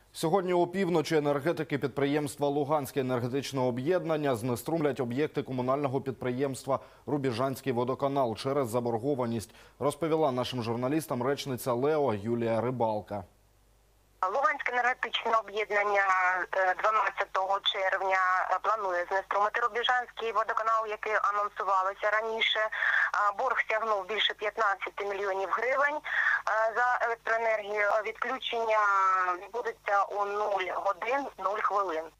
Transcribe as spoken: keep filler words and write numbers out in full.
Сьогодні опівночі енергетики підприємства «Луганське енергетичне об'єднання» знеструмлять об'єкти комунального підприємства «Рубіжанський водоканал» через заборгованість, розповіла нашим журналістам речниця ЛЕО Юлія Рибалка. Луганське енергетичне об'єднання дванадцятого червня планує знеструмити Рубіжанський водоканал, який анонсувалося раніше. Борг сягнув більше п'ятнадцяти мільйонів гривень за електроенергію. Відключення відбудеться у нуль годин нуль хвилин.